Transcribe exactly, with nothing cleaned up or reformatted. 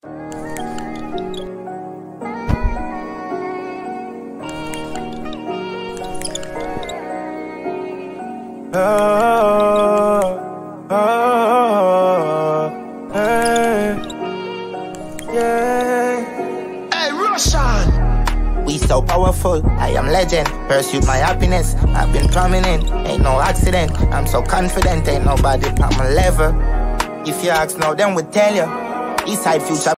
Oh, oh, hey, yeah. Hey, Russian! We so powerful, I am legend. Pursued my happiness, I've been prominent. Ain't no accident, I'm so confident. Ain't nobody on my level. If you ask now, then we tell you. Eastside future.